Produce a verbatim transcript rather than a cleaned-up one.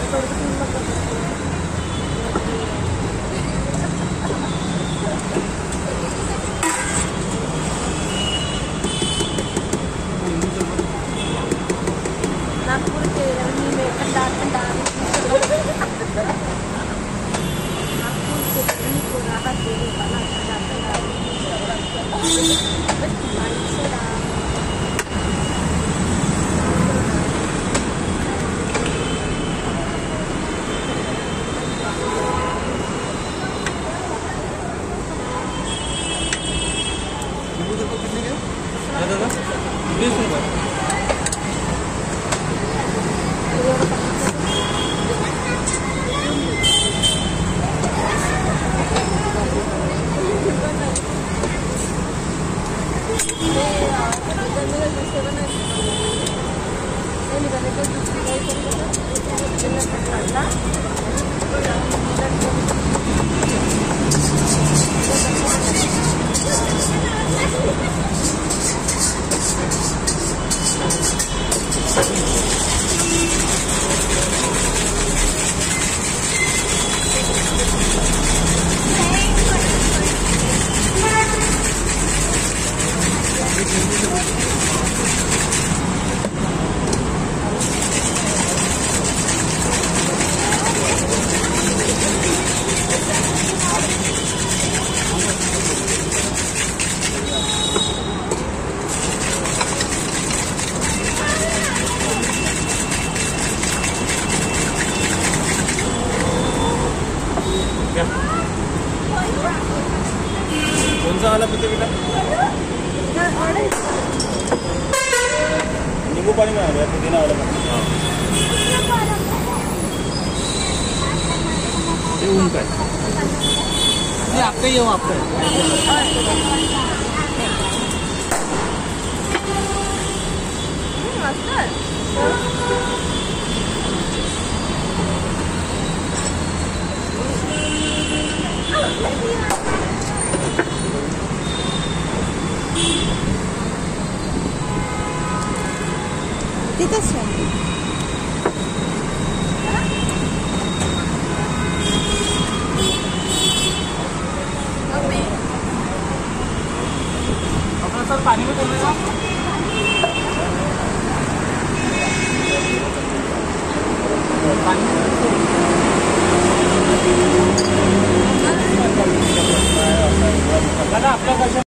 नागपुर के रवनी में ठंडा ठंडा नागपुर के गर्मी को राहत देने वाला ठंडा ठंडा बीस रुपये कौन सा वाला पीते बेटा? नींबू पानी में आ गया पुदीना वाला ये उनका ये आपका ही हो आपका Dito siya.